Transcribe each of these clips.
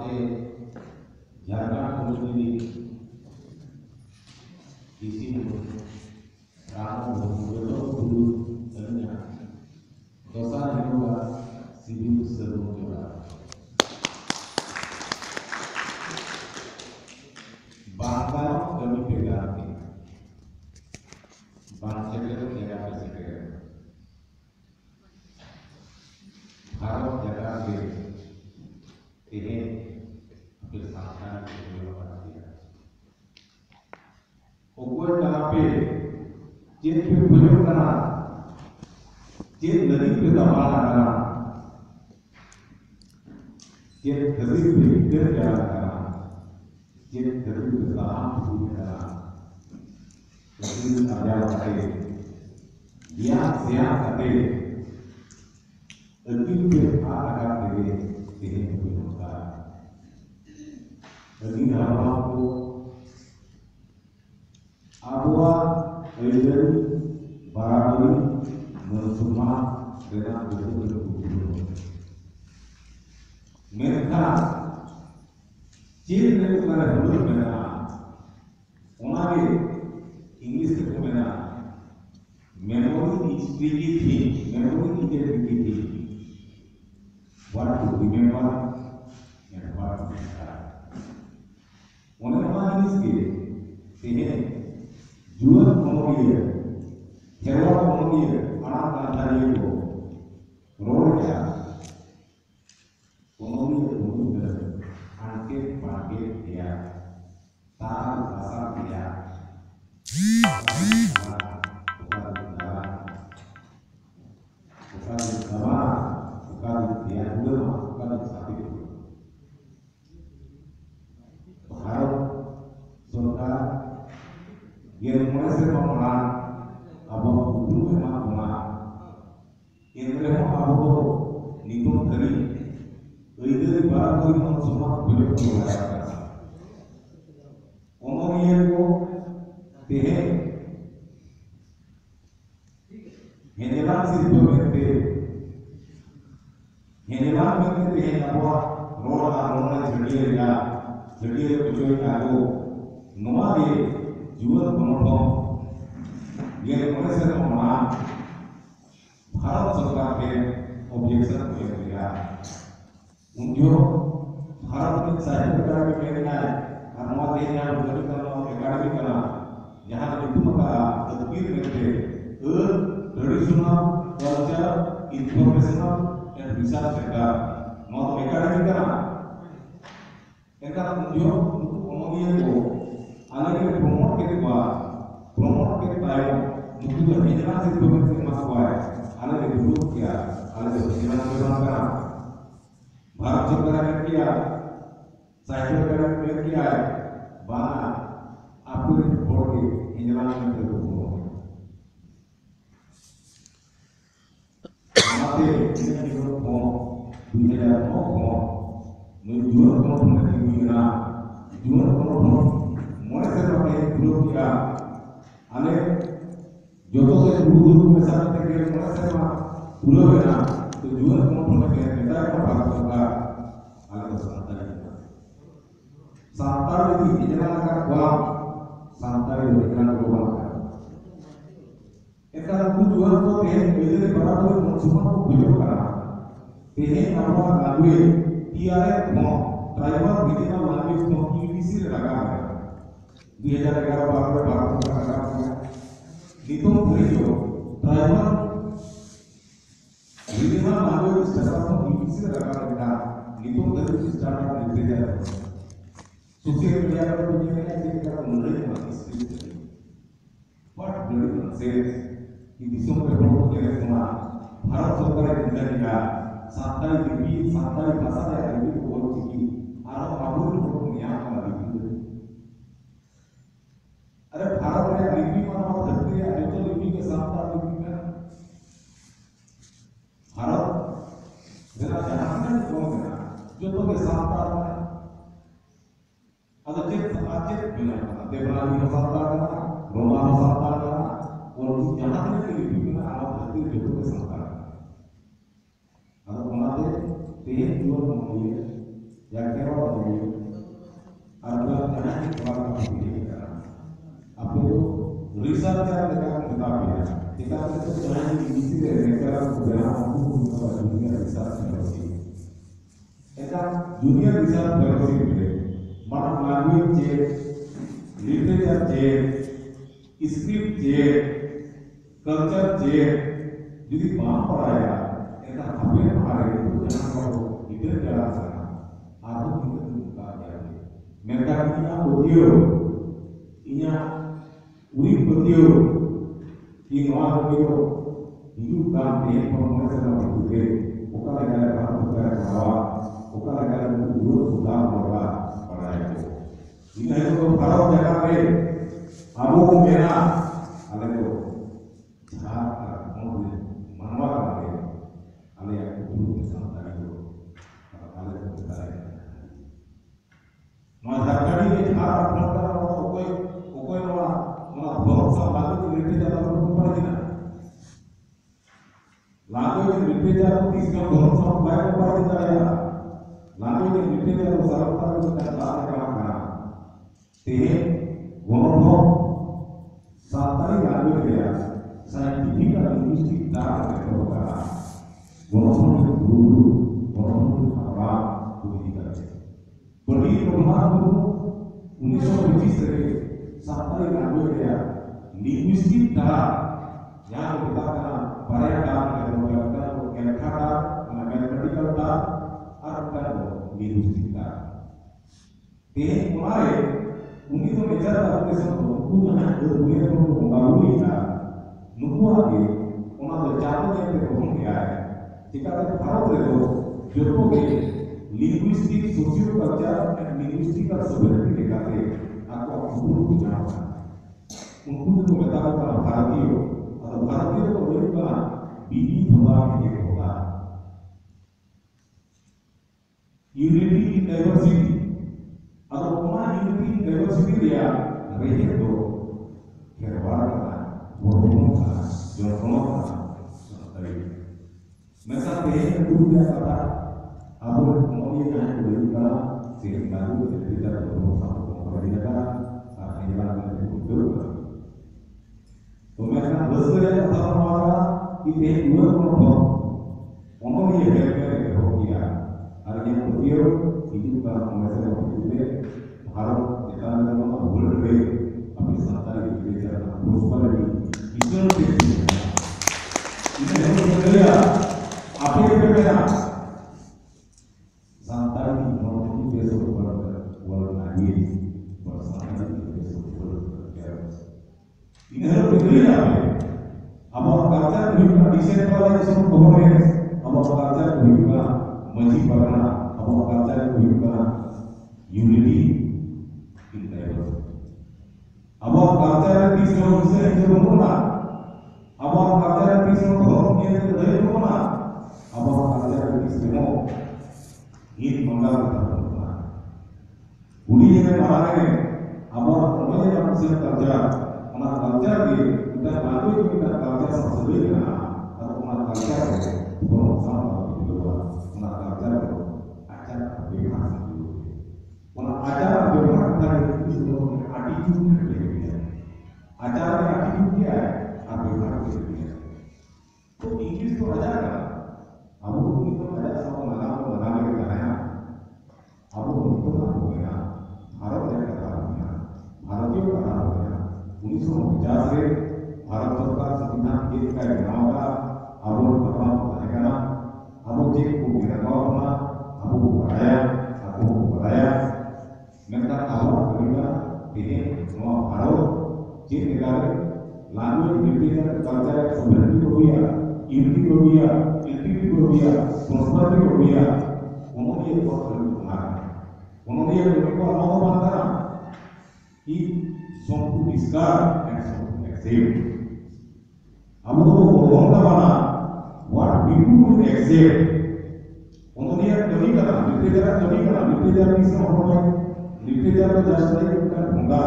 Jharkhand community isi ramo bedo dulu ternyata dosa juga sibiu seru juga bangga kami pegang bangsa itu tidak berseker harus jaga diri ini bersama dengan manusia. Oke, tapi jika kita berjalan, jika dari kita berjalan, jika dari kita berjalan, jika dari kita berjalan, jadi ada apa? Dia siapa? Lebih berharga ini berdoa. Jadi harapanku Abua Eden Barangkali Mersumah dengan betul-betul mereka Cina itu kan dulu mereka उन्होंने English के में ना memory स्पीकी थी memory की थी what to remember and what to forget उन्होंने इसके इन्हें जुआ मेमोरी है हेवा मेमोरी है अनाथ नाथारी को रोड क्या मेमोरी है आंके पाके दिया तार भाषा दिया yang mulai semangat abang guru memang menang. Yang mereka abang nipu dari itu baru itu semua boleh berlaku. Orang yang ko teh hendak siapa mereka hendak mereka teh abang rola jadi kucing aku nomor जुआ मनोभाव ये मनुष्य का मान भारत सरकार के objection को लिया उनको भारत में साहित्य अकादमी में मिला है हमारे यहाँ उद्योग अकादमी का यहाँ itu maka terdiri dari traditional culture informational and research center mau अकादमी का उनको उन्होंने को अलग प्रमोट के टाइम मुझे हिजना से प्रोग्राम मास हुआ है अलग ग्रुप किया अलग हिजना प्रोग्राम करा भारत सरकार ने किया साहित्य अकादमी ने किया है बाना आपको रिपोर्ट के हिजना में प्रोग्राम हमारे हिजना ग्रुप को 2009 को जुआ प्रोग्राम में हिजना जुआ प्रोग्राम मनुष्य अपने ग्रुप किया अने जो तो से ग्रुप में साथ के मनुष्य में पूरा है ना तो जीवन को पूर्ण के नेता का भाग होगा अलग सांताल की इजना का कुआं सांताल की इजना को कुआं एक तरह कुछ जीवन को तेरे मेरे बराबर मुसलमान को बिलो करा तेरे नामा लागे टीआरए को ट्राइबल इजना लागे को यूनिसी लगा है 2011 बार में भारत का आगाज किया नितों भरियो ट्राइबल विभिन्न लैंग्वेज स्टार्टअप यूनिसी लगा रखा नितों भरियो स्टार्टअप लेते जा रहे सोशल मीडिया पर दुनिया में ऐसे तरह मुद्दे मार्केट बट ब्लडी सेल्स कि विश्व में प्रमुख के लिए भारत सरकार ने निकाला सांताली लिपि सांताली भाषा या लिपि को बोल चुकी आरो आबुल को निया वाला लिपि अरे भारत में लिपि मानव धरती है जो तो लिपि के साथ लिपि में भारत जरा जहां में कौन है जो तो के साथ है अगर जित बिना देवनागरी का साथ है रोमा का साथ है और जहां में लिपि में आना धरती जो तो के साथ है अगर हमारे तेज जीवन में या केवल sekarang kebenaran aku mencoba dunia research fellowship. Eta dunia research fellowship itu mana language je, literature je, script je, culture je, jadi bahan peraya. Eta hampir hari itu jangan kalau itu jalan sana. Aku kita buka jadi. Mereka punya audio, punya urip audio, ini audio. Hidup kan dia pengalaman sama hidup, bukan negara baru negara Jawa, bukan negara dulu sudah berubah pada itu. Ini itu kalau jangan abu merah, ada itu, cara mobil mana ada, ada yang dulu bersama tadi itu, ada yang bersama. Masyarakat ini cara pengetahuan orang okey orang berusaha lalu lebih dalam berupaya. Lagu yang berbeda disebut berusaha baik upaya daya. Lagu yang berbeda usaha upaya kita lakukan. Teh, gono santri lagu dia saintifik dan linguistik tak terlalu. Gono guru, gono apa pendidikan. Berdiri rumah guru 1923 santri lagu dia linguistik tak yang kita kenal variabel kata mathematical ta atau linguistik ta. Teh mulai mungkin tu bicara apa sesuatu punya dunia tu membangun kita. Nunggu lagi, orang bercakap yang terhubung dia. Jika kita tahu itu, jodoh ini linguistik, sosiokultural dan linguistik sebenarnya dikatakan aku guru bicara. Mungkin itu bertahu kalau Bharatiya atau Bharatiya itu berubah bini berubah menjadi berubah. Unity in diversity atau mana unity in diversity dia rehat itu kerana berhubung dengan jodoh dari masa dia dulu dia kata abang mau dia yang berubah sehingga itu tidak berhubung sama pemerintah akhirnya menjadi berubah. Kemudian bersedia sama ini dua kelompok, orang yang berbeda, artinya beliau hidup dalam masalah hidup harus kita dalam boleh, tapi santai kita terus pada isu ini harus berbeda. Apa yang berbeda? Santai di besok walau lagi bersama di besok ini harus berbeda. Abang kerja juga desain pada semua komponen. Abang kerja juga masih pada abang kerja juga unity in diversity. Abang kerja di semua mana? Abang kerja di semua yang dari mana? Abang kerja di semua ini menggal terbuka. Budi yang mana ni? Abang semuanya yang mesti kerja. Anak kerja di kita lalu kita kerja sesuai atau anak kerja bukan sama di luar anak kerja acara bebas dulu anak acara bebas dari itu semua attitude berbeda acara attitude dia bebas berbeda तो English तो ada kan अब itu ada sama nama kita ya अब itu namanya Bharat yang kata namanya भारतीय kata namanya 1950 से भारत सरकार संविधान case का बनाव का अब भगवान बताएगा ना अब जी को गिरवा अपना अब बढ़ाया मैं कहा अब करेगा ini semua भारत जी negara language literature culture sovereignty को भी unity को भी integrity को भी prosperity को भी उन्होंने ये बहुत बनाया उन्होंने ये को अलाउ बनता कि some to discard and some to accept. अब तो वो का बना what people will accept. उन्होंने कभी करा लिटरेचर की समझ लिटरेचर को जस्ट लाइक उनका ढूंढा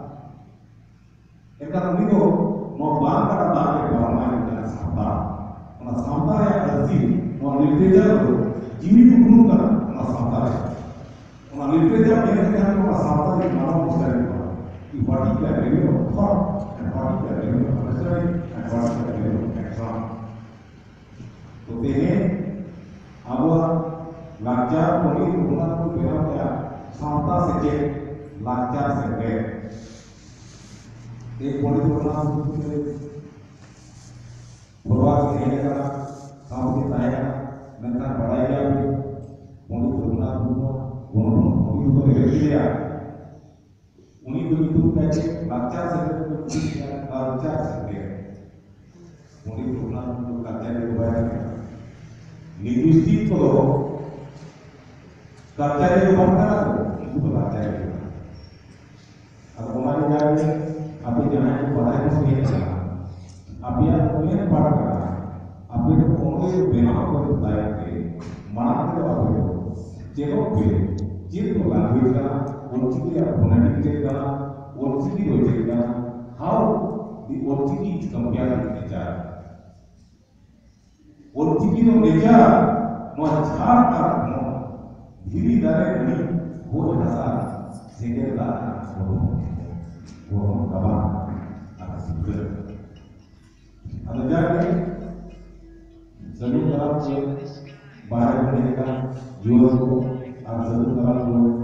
एक आदमी को नौ बार के बारे में सामता है अर्जी और लिटरेचर को जीवित गुण कर सामता है और लिटरेचर में क्या सामता है मानव मुस्लिम what is the value of thought and what is the value of understanding and what is the value of action. सेचे लाचार सेचे एक पंडित रघुनाथ मुर्मू प्रवास नहीं करा साउथ ताया नंतर पढ़ाई किया पंडित रघुनाथ मुर्मू उन्होंने को लिया उन्हीं को भी कैसे लाचार सेचे को लाचार सेचे पंडित रघुनाथ मुर्मू लाचार के बारे में linguistik ko kacanya itu mana itu belajar itu atau kemarin jadi api jangan itu pada itu sendiri api yang punya pada api itu only benar ko बताया कि mana itu apa itu जेरो पे जेरो language का OTT या phonetic का OTT logic का how the OTT is compared with each other OTT no meja no achar ka no dhiri dare ni ho jasa sehingga lah wo kawan ada sibuk ada jadi sebelum dalam bahan mereka jual ko ada sebelum dalam